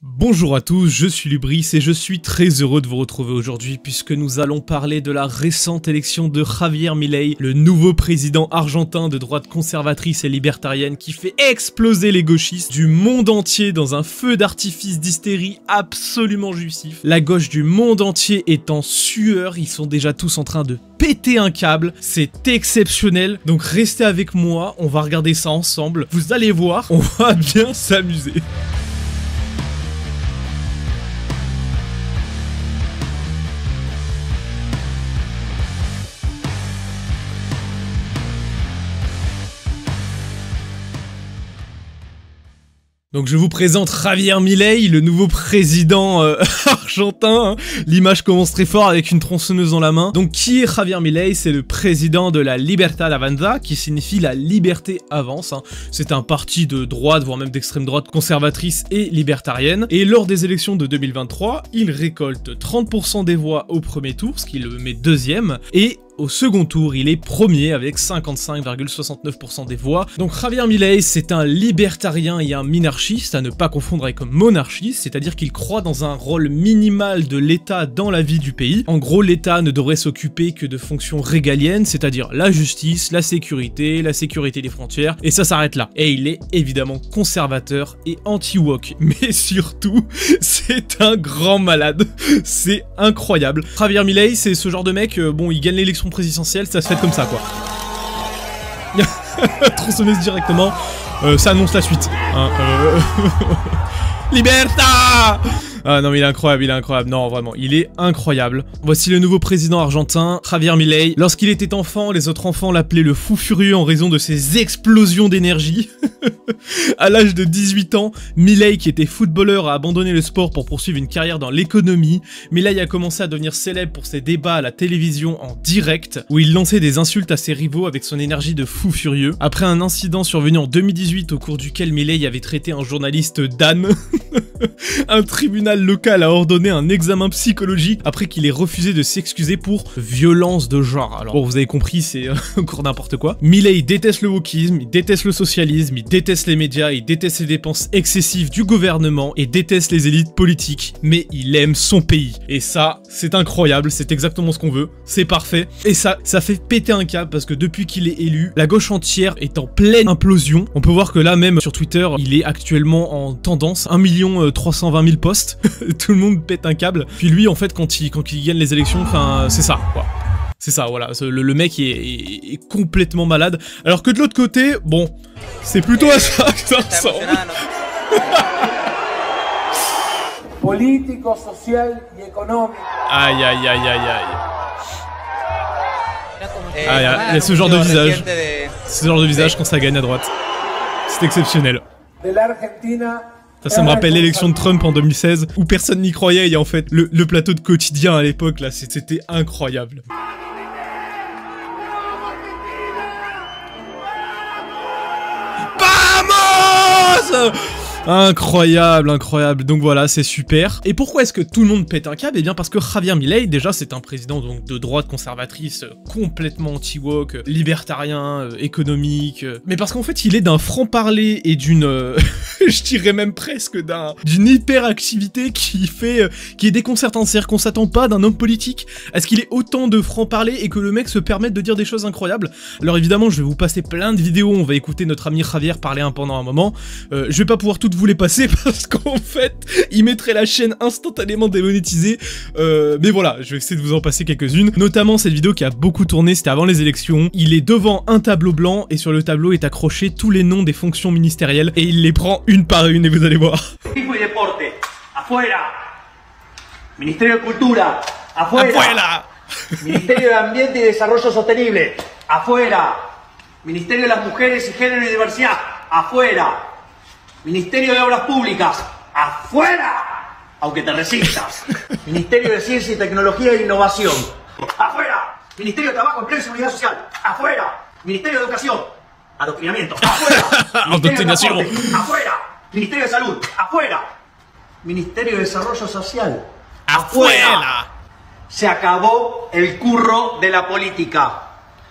Bonjour à tous, je suis Lubris et je suis très heureux de vous retrouver aujourd'hui puisque nous allons parler de la récente élection de Javier Milei, le nouveau président argentin de droite conservatrice et libertarienne qui fait exploser les gauchistes du monde entier dans un feu d'artifice d'hystérie absolument jouissif. La gauche du monde entier est en sueur, ils sont déjà tous en train de péter un câble, c'est exceptionnel, donc restez avec moi, on va regarder ça ensemble, vous allez voir, on va bien s'amuser. Donc je vous présente Javier Milei, le nouveau président argentin. Hein. L'image commence très fort avec une tronçonneuse dans la main. Donc qui est Javier Milei? C'est le président de la Libertad Avanza, qui signifie la liberté avance. Hein. C'est un parti de droite, voire même d'extrême droite, conservatrice et libertarienne. Et lors des élections de 2023, il récolte 30% des voix au premier tour, ce qui le met deuxième, et au second tour, il est premier avec 55,69% des voix. Donc Javier Milei, c'est un libertarien et un minarchiste, à ne pas confondre avec un monarchiste, c'est-à-dire qu'il croit dans un rôle minimal de l'État dans la vie du pays. En gros, l'État ne devrait s'occuper que de fonctions régaliennes, c'est-à-dire la justice, la sécurité des frontières, et ça s'arrête là. Et il est évidemment conservateur et anti-woke, mais surtout, c'est un grand malade. C'est incroyable. Javier Milei, c'est ce genre de mec, bon, il gagne l'élection présidentielle, ça se fait comme ça, quoi. Tronçonneuse directement, ça annonce la suite. Hein, Libertad! Ah non mais il est incroyable, non vraiment, il est incroyable. Voici le nouveau président argentin, Javier Milei. Lorsqu'il était enfant, les autres enfants l'appelaient le fou furieux en raison de ses explosions d'énergie. À l'âge de 18 ans, Milei, qui était footballeur, a abandonné le sport pour poursuivre une carrière dans l'économie. Milei a commencé à devenir célèbre pour ses débats à la télévision en direct, où il lançait des insultes à ses rivaux avec son énergie de fou furieux. Après un incident survenu en 2018 au cours duquel Milei avait traité un journaliste d'âne, un tribunal local a ordonné un examen psychologique après qu'il ait refusé de s'excuser pour violence de genre. Alors bon, vous avez compris, c'est encore n'importe quoi. Milei déteste le wokisme, il déteste le socialisme, il déteste les médias, il déteste les dépenses excessives du gouvernement et déteste les élites politiques, mais il aime son pays. Et ça, c'est incroyable, c'est exactement ce qu'on veut, c'est parfait. Et ça fait péter un câble parce que depuis qu'il est élu, la gauche entière est en pleine implosion. On peut voir que là même sur Twitter, il est actuellement en tendance, 1 320 000 posts. Tout le monde pète un câble. Puis lui, en fait, quand il gagne les élections, enfin, c'est ça, quoi. C'est ça, voilà. Le mec est complètement malade. Alors que de l'autre côté, bon, c'est plutôt à ça que ça ressemble. Político, social y économique. Aïe, aïe, aïe, aïe, aïe. Ah, il y a ce genre de visage. Ce genre de visage quand ça gagne à droite. C'est exceptionnel. De l'Argentina. Ça me rappelle l'élection de Trump en 2016, où personne n'y croyait, et en fait, le plateau de quotidien à l'époque, là, c'était incroyable. Vamos! Incroyable, incroyable, donc voilà, c'est super. Et pourquoi est-ce que tout le monde pète un câble? Eh bien parce que Javier Milei, déjà c'est un président donc de droite conservatrice, complètement anti-woke, libertarien, économique, mais parce qu'en fait il est d'un franc-parler et d'une, je dirais même presque d'une hyperactivité qui est déconcertante, c'est-à-dire qu'on s'attend pas d'un homme politique à ce qu'il ait autant de franc-parler et que le mec se permette de dire des choses incroyables. Alors évidemment je vais vous passer plein de vidéos, on va écouter notre ami Javier parler pendant un moment, je vais pas pouvoir tout vous les passer parce qu'en fait il mettrait la chaîne instantanément démonétisée, mais voilà, je vais essayer de vous en passer quelques-unes, notamment cette vidéo qui a beaucoup tourné, c'était avant les élections. Il est devant un tableau blanc et sur le tableau est accroché tous les noms des fonctions ministérielles et il les prend une par une et vous allez voir. Ministerio de Cultura, afuera. Ministerio de Ambiente y Desarrollo Sostenible, afuera. Ministerio de las Mujeres y Género y Diversidad, afuera. Ministerio de Obras Públicas, afuera, aunque te resistas. Ministerio de Ciencia y Tecnología e Innovación, afuera. Ministerio de Trabajo, Empleo y Seguridad Social, afuera. Ministerio de Educación, Adoctrinamiento, afuera. Adoctrinación. Afuera. Ministerio de Salud, afuera. Ministerio de Desarrollo Social, afuera. Se acabó el curro de la política. ¡Viva la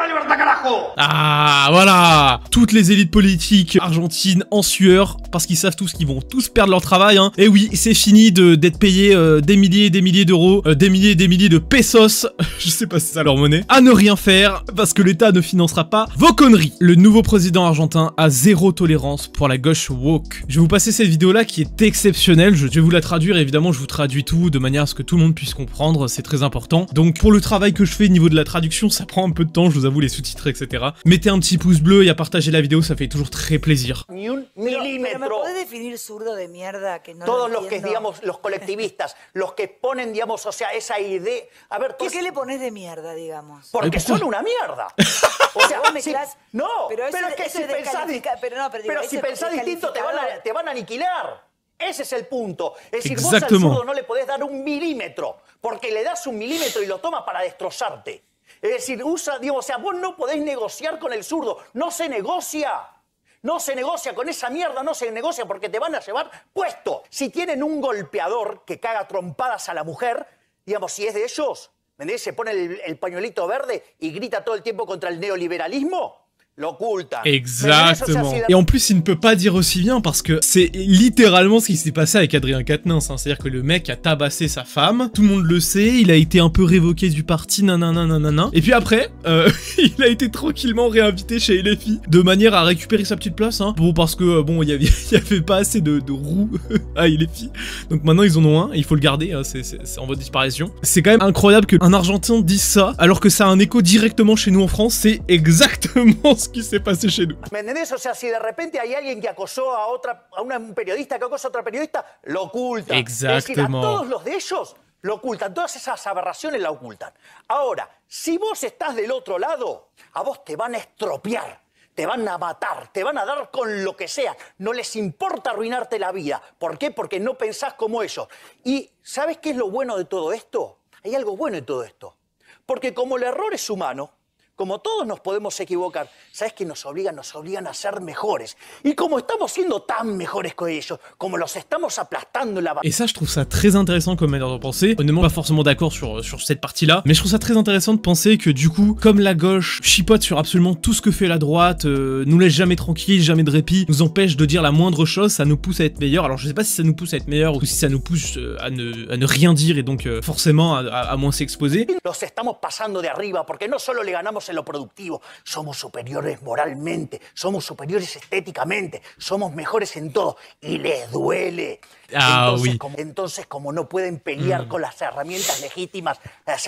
la libertad, carajo! Ah, voilà! Toutes les élites politiques argentines en sueur, parce qu'ils savent tous qu'ils vont tous perdre leur travail, hein. Et oui, c'est fini d'être payés des milliers et des milliers d'euros, des milliers et des milliers de pesos, je sais pas si c'est ça leur monnaie, à ne rien faire, parce que l'État ne financera pas vos conneries. Le nouveau président argentin a zéro tolérance pour la gauche woke. Je vais vous passer cette vidéo-là qui est exceptionnelle, je vais vous la traduire, évidemment je vous traduis tout de manière à ce que tout le monde puisse comprendre, c'est très important. Donc pour le travail que je fais au niveau de la traduction, ça prend un peu de temps, je vous avoue, les sous-titres, etc. Mettez un petit pouce bleu et à partager la vidéo, ça fait toujours très plaisir. Ni un milímetro. ¿Me puedes definir zurdo de mierda que no Todos lo los que, entiendo? digamos, los colectivistas, los que ponen, digamos, o sea, esa idea... A ver, ¿Por qué le pones de mierda, digamos? Porque son una mierda. O sea, Vos mezclás- no, pero eso- es que eso si pensás, pero no, pero digo, si eso pensás es distinto te van a aniquilar. Ese es el punto. Es decir, Exactement. vos al zurdo no le podés dar un milímetro, porque le das un milímetro y lo toma para destrozarte. Es decir, usa, digamos, o sea, vos no podés negociar con el zurdo. No se negocia. No se negocia con esa mierda, no se negocia porque te van a llevar puesto. Si tienen un golpeador que caga trompadas a la mujer, digamos, si es de ellos, ¿me entendés? Se pone el pañuelito verde y grita todo el tiempo contra el neoliberalismo. Lo ocultan. Exactement. Et en plus, il ne peut pas dire aussi bien parce que c'est littéralement ce qui s'est passé avec Adrien Quatennens. Hein. C'est-à-dire que le mec a tabassé sa femme, tout le monde le sait, il a été un peu révoqué du parti, nanana. Et puis après, il a été tranquillement réinvité chez LFI de manière à récupérer sa petite place. Hein. Bon, parce que bon, il y avait pas assez de roues à LFI. Donc maintenant, ils en ont un, et il faut le garder, hein. C'est en voie de disparition. C'est quand même incroyable qu'un Argentin dise ça, alors que ça a un écho directement chez nous en France. C'est exactement ce qui s'est passé chez nous. ¿Me entendés? O sea, si de repente hay alguien que acosó a un periodista que acosa a otra periodista, lo ocultan. Exactement. Es decir, a todos los de ellos lo ocultan. Todas esas aberraciones la ocultan. Ahora, si vos estás del otro lado, a vos te van a estropear. Te van a matar, te van a dar con lo que sea. No les importa arruinarte la vida. ¿Por qué? Porque no pensás como ellos. Y ¿sabes qué es lo bueno de todo esto? Hay algo bueno en todo esto. Porque como el error es humano, como todos nos podemos equivocar, ¿sabes qué nos obligan? Nos obligan a ser mejores. Y como estamos siendo tan mejores que ellos, como los estamos aplastando en la Et ça, je trouve ça très intéressant comme manière de penser. Honnêtement, pas forcément d'accord sur cette partie-là, mais je trouve ça très intéressant de penser que du coup, comme la gauche chipote sur absolument tout ce que fait la droite, nous laisse jamais tranquille, jamais de répit, nous empêche de dire la moindre chose, ça nous pousse à être meilleur. Alors je sais pas si ça nous pousse à être meilleur ou si ça nous pousse à ne rien dire et donc forcément à moins s'exposer. Los estamos pasando de arriba porque no solo le ganamos en lo productivo, somos superiores moralmente, somos superiores estéticamente, somos mejores en todo y les duele. Ah, entonces, oui. Entonces, como no pueden pelear con las herramientas legítimas,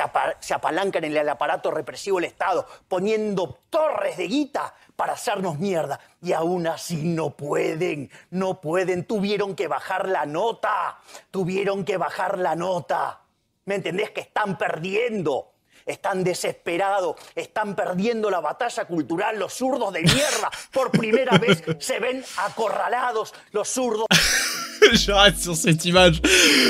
se apalancan en el aparato represivo del Estado, poniendo torres de guita para hacernos mierda. Y aún así no pueden, tuvieron que bajar la nota, ¿Me entendés? Que están perdiendo. Están desesperados, están perdiendo la batalla cultural, los zurdos de mierda. Por primera vez se ven acorralados los zurdos. J'arrête sur cette image.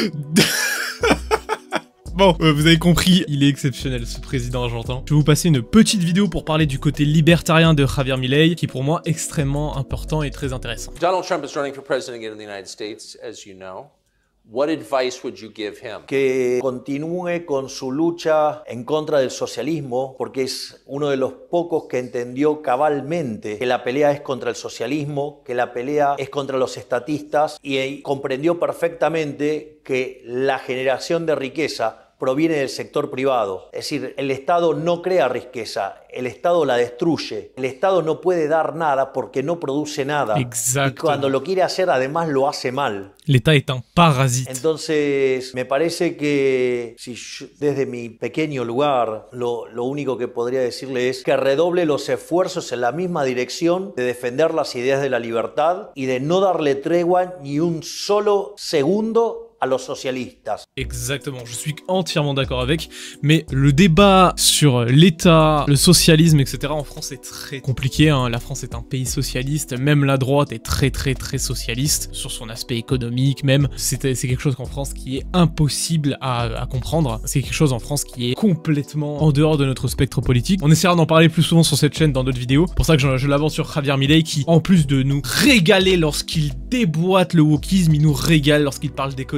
Bon, vous avez compris, il est exceptionnel ce président argentin. Je vais vous passer une petite vidéo pour parler du côté libertarien de Javier Milei, qui est pour moi extrêmement important et très intéressant. Donald Trump is running for president again in the United States, as you know. What advice would you give him? Que continúe con su lucha en contra del socialismo, porque es uno de los pocos que entendió cabalmente que la pelea es contra el socialismo, que la pelea es contra los estatistas y comprendió perfectamente que la generación de riqueza proviene del sector privado. Es decir, el Estado no crea riqueza, el Estado la destruye. El Estado no puede dar nada porque no produce nada. Exacto. Y cuando lo quiere hacer, además lo hace mal. L'État est un parasite. Entonces, me parece que si yo, desde mi pequeño lugar, lo único que podría decirle es que redoble los esfuerzos en la misma dirección de defender las ideas de la libertad y de no darle tregua ni un solo segundo à los socialistas. Exactement, je suis entièrement d'accord avec, mais le débat sur l'État, le socialisme, etc. en France est très compliqué, hein. La France est un pays socialiste, même la droite est très socialiste, sur son aspect économique même. C'est quelque chose qu'en France qui est impossible à comprendre, c'est quelque chose en France qui est complètement en dehors de notre spectre politique. On essaiera d'en parler plus souvent sur cette chaîne dans d'autres vidéos, pour ça que je l'avance sur Javier Milei qui, en plus de nous régaler lorsqu'il déboîte le wokisme, il nous régale lorsqu'il parle d'économie,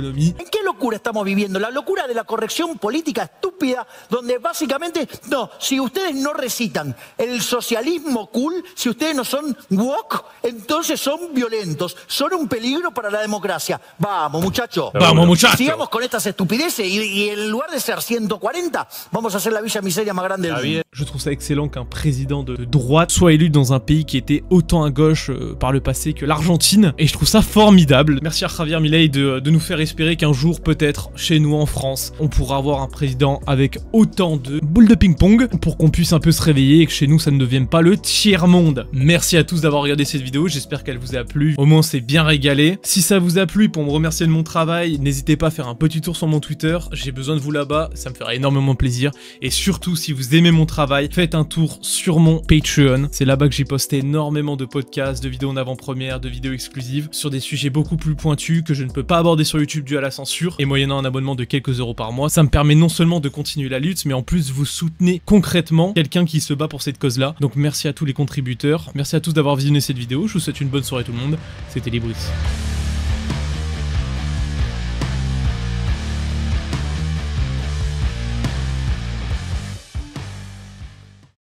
l'économie. ¿En qué locura estamos viviendo? La locura de la corrección política estúpida, donde básicamente, no, si ustedes no recitan el socialismo cool, si ustedes no son woke, entonces son violentos, son un peligro para la democracia. Vamos, muchachos. Vamos, muchachos. Sigamos con estas estupideces y en lugar de ser 140, vamos a hacer la Villa Miseria más grande del mundo. Je trouve ça excellent qu'un président de droite soit élu dans un pays qui était autant à gauche par le passé que l'Argentine, et je trouve ça formidable. Merci à Javier Milei de nous faire espérer qu'un jour, peut-être, chez nous en France, on pourra avoir un président avec autant de boules de ping-pong pour qu'on puisse un peu se réveiller et que chez nous ça ne devienne pas le tiers-monde. Merci à tous d'avoir regardé cette vidéo, j'espère qu'elle vous a plu. Au moins on s'est bien régalé. Si ça vous a plu, pour me remercier de mon travail, n'hésitez pas à faire un petit tour sur mon Twitter, j'ai besoin de vous là-bas, ça me ferait énormément plaisir. Et surtout, si vous aimez mon travail, faites un tour sur mon Patreon. C'est là-bas que j'ai posté énormément de podcasts, de vidéos en avant-première, de vidéos exclusives, sur des sujets beaucoup plus pointus que je ne peux pas aborder sur YouTube dû à la censure. Et moyennant un abonnement de quelques euros par mois, ça me permet non seulement de continuer la lutte, mais en plus vous soutenez concrètement quelqu'un qui se bat pour cette cause-là. Donc merci à tous les contributeurs, merci à tous d'avoir visionné cette vidéo, je vous souhaite une bonne soirée tout le monde, c'était Libris.